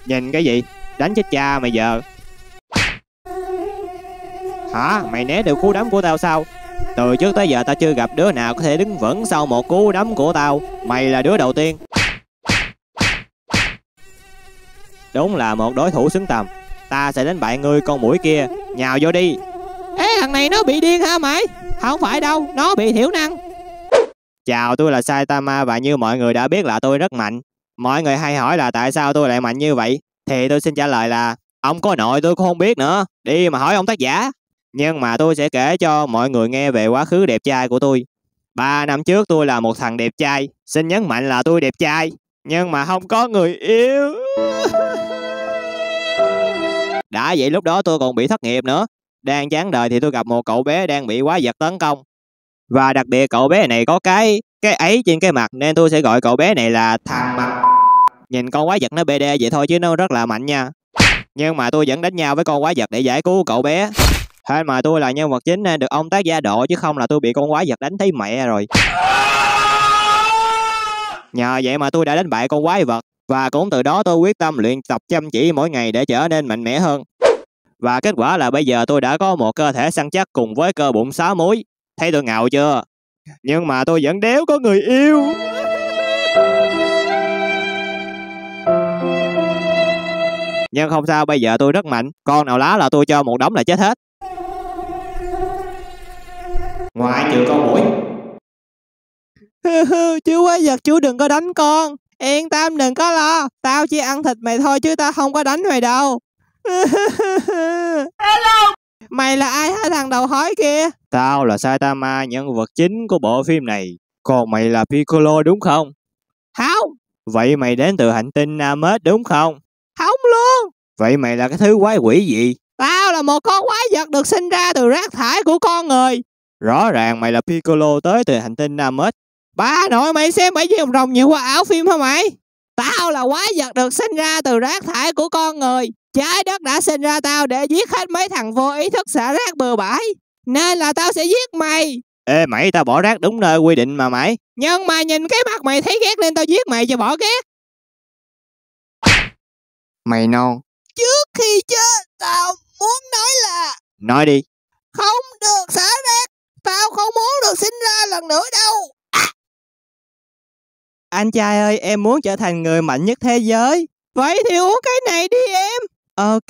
Nhìn cái gì? Đánh chết cha mày giờ. Hả? Mày né được cú đấm của tao sao? Từ trước tới giờ tao chưa gặp đứa nào có thể đứng vững sau một cú đấm của tao. Mày là đứa đầu tiên. Đúng là một đối thủ xứng tầm. Ta sẽ đánh bại ngươi con muỗi kia. Nhào vô đi. Ê, thằng này nó bị điên hả mày? Không phải đâu, nó bị thiểu năng. Chào, tôi là Saitama và như mọi người đã biết là tôi rất mạnh. Mọi người hay hỏi là tại sao tôi lại mạnh như vậy, thì tôi xin trả lời là ông có nội tôi cũng không biết nữa. Đi mà hỏi ông tác giả. Nhưng mà tôi sẽ kể cho mọi người nghe về quá khứ đẹp trai của tôi. 3 năm trước tôi là một thằng đẹp trai. Xin nhấn mạnh là tôi đẹp trai, nhưng mà không có người yêu. Đã vậy lúc đó tôi còn bị thất nghiệp nữa. Đang chán đời thì tôi gặp một cậu bé đang bị quái vật tấn công. Và đặc biệt cậu bé này có cái ấy trên cái mặt, nên tôi sẽ gọi cậu bé này là thằng mặt. Nhìn con quái vật nó BD vậy thôi chứ nó rất là mạnh nha. Nhưng mà tôi vẫn đánh nhau với con quái vật để giải cứu cậu bé. Thế mà tôi là nhân vật chính nên được ông tác gia độ, chứ không là tôi bị con quái vật đánh thấy mẹ rồi. Nhờ vậy mà tôi đã đánh bại con quái vật. Và cũng từ đó tôi quyết tâm luyện tập chăm chỉ mỗi ngày để trở nên mạnh mẽ hơn. Và kết quả là bây giờ tôi đã có một cơ thể săn chắc cùng với cơ bụng 6 múi. Thấy tôi ngầu chưa? Nhưng mà tôi vẫn đéo có người yêu. Nhưng không sao, bây giờ tôi rất mạnh. Con nào lá là tôi cho một đống là chết hết. Ngoại trừ con muỗi. Chú quái vật, chú đừng có đánh con. Yên tâm, đừng có lo. Tao chỉ ăn thịt mày thôi chứ tao không có đánh mày đâu. Hello. Mày là ai hả thằng đầu hói kia? Tao là Saitama, nhân vật chính của bộ phim này. Còn mày là Piccolo đúng không? Không. Vậy mày đến từ hành tinh Namek đúng không? Không luôn. Vậy mày là cái thứ quái quỷ gì? Tao là một con quái vật được sinh ra từ rác thải của con người. Rõ ràng mày là Piccolo tới từ hành tinh Namek. Ba nội mày xem bảy viên rồng nhiều qua ảo phim hả mày? Tao là quái vật được sinh ra từ rác thải của con người. Trái đất đã sinh ra tao để giết hết mấy thằng vô ý thức xả rác bừa bãi. Nên là tao sẽ giết mày. Ê mày, tao bỏ rác đúng nơi quy định mà mày. Nhưng mà nhìn cái mặt mày thấy ghét nên tao giết mày cho bỏ ghét. Mày non. Trước khi chết tao muốn nói là Nói đi. không được xả rác. Tao không muốn được sinh ra lần nữa đâu. Anh trai ơi, em muốn trở thành người mạnh nhất thế giới. Vậy thì uống cái này đi em. Ok.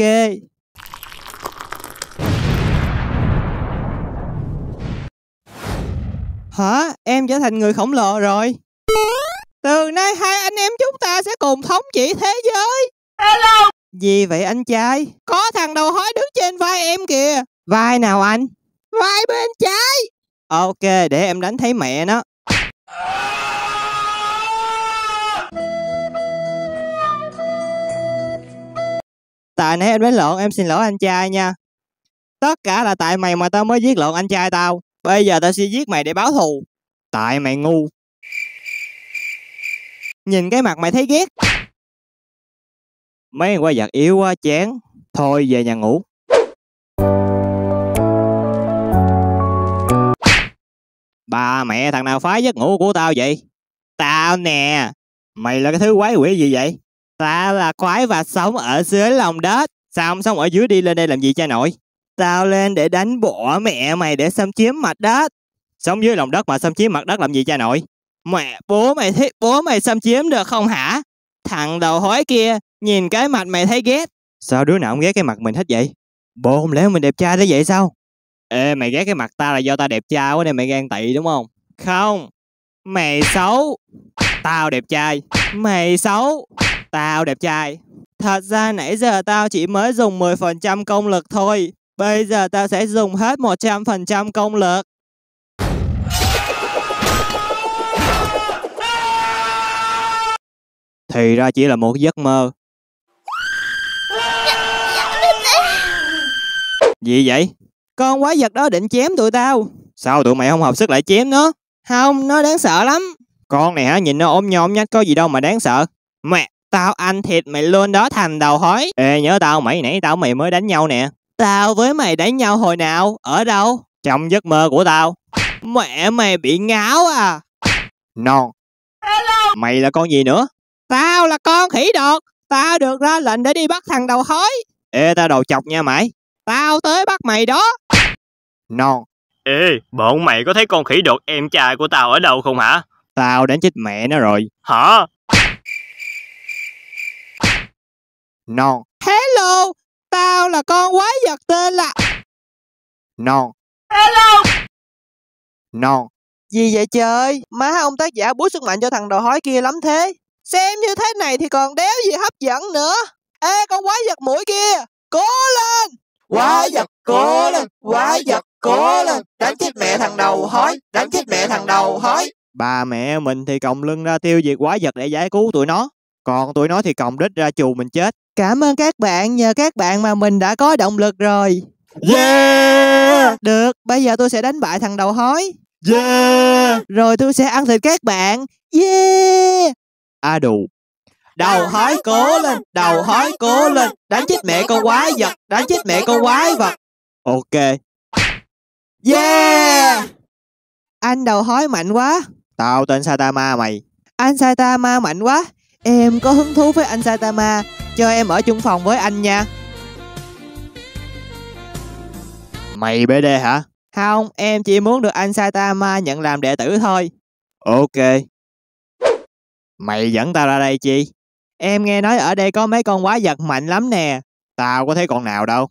Hả? Em trở thành người khổng lồ rồi. Từ nay hai anh em chúng ta sẽ cùng thống trị thế giới. Hello. Gì vậy anh trai? Có thằng đầu hói đứng trên vai em kìa. Vai nào anh? Vai bên trái. Ok, để em đánh thấy mẹ nó. Tại nãy em đánh lộn, em xin lỗi anh trai nha. Tất cả là tại mày mà tao mới giết lộn anh trai tao. Bây giờ tao sẽ giết mày để báo thù. Tại mày ngu. Nhìn cái mặt mày thấy ghét. Mấy quái vật yếu quá chán. Thôi về nhà ngủ. Bà mẹ, thằng nào phá giấc ngủ của tao vậy? Tao nè. Mày là cái thứ quái quỷ gì vậy? Tao là quái vật sống ở dưới lòng đất. Sao không sống ở dưới, đi lên đây làm gì cha nội? Tao lên để đánh bỏ mẹ mày để xâm chiếm mặt đất. Sống dưới lòng đất mà xâm chiếm mặt đất làm gì cha nội? Mẹ, bố mày thích bố mày xâm chiếm được không hả? Thằng đầu hói kia, nhìn cái mặt mày thấy ghét. Sao đứa nào không ghét cái mặt mình hết vậy? Bộ không lẽ mình đẹp trai thế vậy sao? Ê, mày ghét cái mặt tao là do tao đẹp trai quá nên mày ghen tị đúng không? Không. Mày xấu. Tao đẹp trai. Mày xấu. Tao đẹp trai. Thật ra nãy giờ tao chỉ mới dùng 10% công lực thôi. Bây giờ tao sẽ dùng hết 100% công lực. Thì ra chỉ là một giấc mơ. Gì vậy? Con quái vật đó định chém tụi tao. Sao tụi mày không hợp sức lại chém nó? Không, nó đáng sợ lắm. Con này hả, nhìn nó ốm nhom nhách có gì đâu mà đáng sợ. Mẹ, tao ăn thịt mày luôn đó thằng đầu hói. Ê, nhớ tao mày, nãy tao mày mới đánh nhau nè. Tao với mày đánh nhau hồi nào? Ở đâu? Trong giấc mơ của tao. Mẹ mày bị ngáo à? Non. Hello. Mày là con gì nữa? Tao là con khỉ đột. Tao được ra lệnh để đi bắt thằng đầu hói. Ê, tao đầu chọc nha mày. Tao tới bắt mày đó. Non. Ê, bọn mày có thấy con khỉ đột em trai của tao ở đâu không hả? Tao đánh chết mẹ nó rồi. Hả? Non. Hello, tao là con quái vật tên là... Non. Hello. Non. Gì vậy trời? Má ông tác giả boost sức mạnh cho thằng đầu hói kia lắm thế. Xem như thế này thì còn đéo gì hấp dẫn nữa. Ê con quái vật mũi kia, cố lên. Quái vật cố lên, quái vật cố lên, đánh chết mẹ thằng đầu hói, đánh chết mẹ thằng đầu hói. Ba mẹ mình thì còng lưng ra tiêu diệt quái vật để giải cứu tụi nó. Còn tụi nó thì còng đít ra chù mình chết. Cảm ơn các bạn, nhờ các bạn mà mình đã có động lực rồi. Yeah. Được, bây giờ tôi sẽ đánh bại thằng đầu hói. Yeah. Rồi tôi sẽ ăn thịt các bạn. Yeah. A đù. Đầu hói cố lên, đầu hói cố lên, đánh chết mẹ con quái vật, đánh chết mẹ con quái vật. Ok. Yeah. Anh đầu hói mạnh quá. Tao tên Saitama mày. Anh Saitama mạnh quá. Em có hứng thú với anh Saitama. Cho em ở chung phòng với anh nha. Mày BD hả? Không, em chỉ muốn được anh Saitama nhận làm đệ tử thôi. Ok. Mày dẫn tao ra đây chi? Em nghe nói ở đây có mấy con quái vật mạnh lắm nè. Tao có thấy con nào đâu.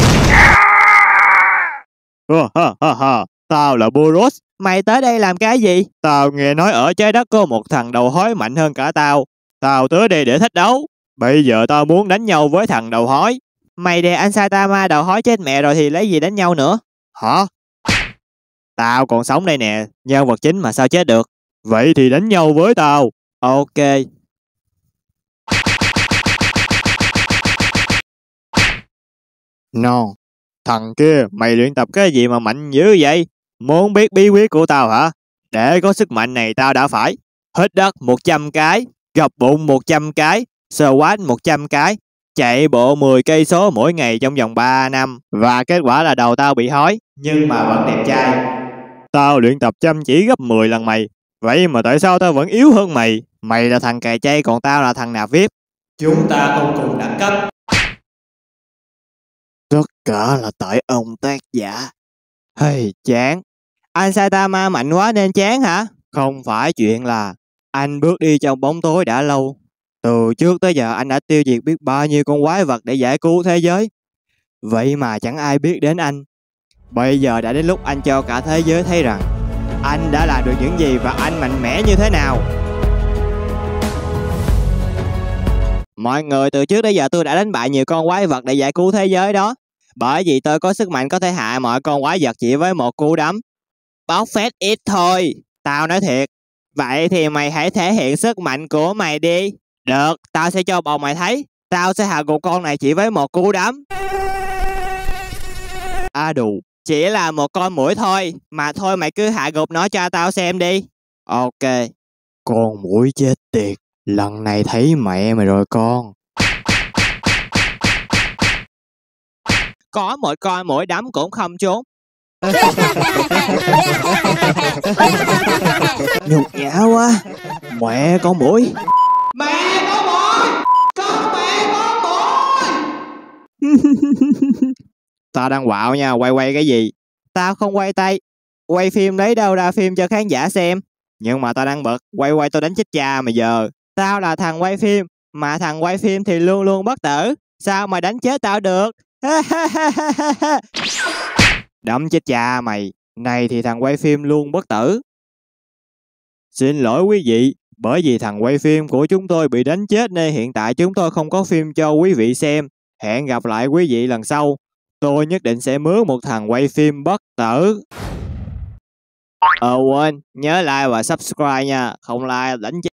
Tao là Boros. Mày tới đây làm cái gì? Tao nghe nói ở trái đất có một thằng đầu hói mạnh hơn cả tao. Tao tới đây để thách đấu. Bây giờ tao muốn đánh nhau với thằng đầu hói. Mày đè anh Saitama đầu hói chết mẹ rồi thì lấy gì đánh nhau nữa? Hả? Tao còn sống đây nè. Nhân vật chính mà sao chết được? Vậy thì đánh nhau với tao. Ok. Non. Thằng kia, mày luyện tập cái gì mà mạnh dữ vậy? Muốn biết bí quyết của tao hả? Để có sức mạnh này tao đã phải hít đất 100 cái, gập bụng 100 cái, squat 100 cái, chạy bộ 10 cây số mỗi ngày trong vòng 3 năm. Và kết quả là đầu tao bị hói, nhưng mà vẫn đẹp trai. Tao luyện tập chăm chỉ gấp 10 lần mày. Vậy mà tại sao tao vẫn yếu hơn mày? Mày là thằng cày chay còn tao là thằng nạp VIP. Chúng ta không cùng đẳng cấp. Tất cả là tại ông tác giả. Hey, chán. Anh Saitama mạnh quá nên chán hả? Không phải chuyện là anh bước đi trong bóng tối đã lâu. Từ trước tới giờ anh đã tiêu diệt biết bao nhiêu con quái vật để giải cứu thế giới. Vậy mà chẳng ai biết đến anh. Bây giờ đã đến lúc anh cho cả thế giới thấy rằng anh đã làm được những gì và anh mạnh mẽ như thế nào. Mọi người, từ trước đến giờ tôi đã đánh bại nhiều con quái vật để giải cứu thế giới đó. Bởi vì tôi có sức mạnh có thể hạ mọi con quái vật chỉ với một cú đấm. Bóc phét ít thôi. Tao nói thiệt. Vậy thì mày hãy thể hiện sức mạnh của mày đi. Được, tao sẽ cho bọn mày thấy. Tao sẽ hạ gục con này chỉ với một cú đấm. A đù. Chỉ là một con muỗi thôi. Mà thôi mày cứ hạ gục nó cho tao xem đi. Ok. Con muỗi chết tiệt. Lần này thấy mẹ mày rồi con. Có một con muỗi đấm cũng không trốn. Nhục nhã quá. Mẹ con muỗi. Mẹ có muỗi. Con mẹ có muỗi. Tao đang quạo nha, quay cái gì? Tao không quay tay. Quay phim lấy đâu ra phim cho khán giả xem. Nhưng mà tao đang bật. Quay tôi đánh chết cha mày giờ. Tao là thằng quay phim. Mà thằng quay phim thì luôn luôn bất tử. Sao mà đánh chết tao được? Đấm chết cha mày. Này thì thằng quay phim luôn bất tử. Xin lỗi quý vị. Bởi vì thằng quay phim của chúng tôi bị đánh chết nên hiện tại chúng tôi không có phim cho quý vị xem. Hẹn gặp lại quý vị lần sau. Tôi nhất định sẽ mướn một thằng quay phim bất tử. Quên, nhớ like và subscribe nha. Không like đánh chết.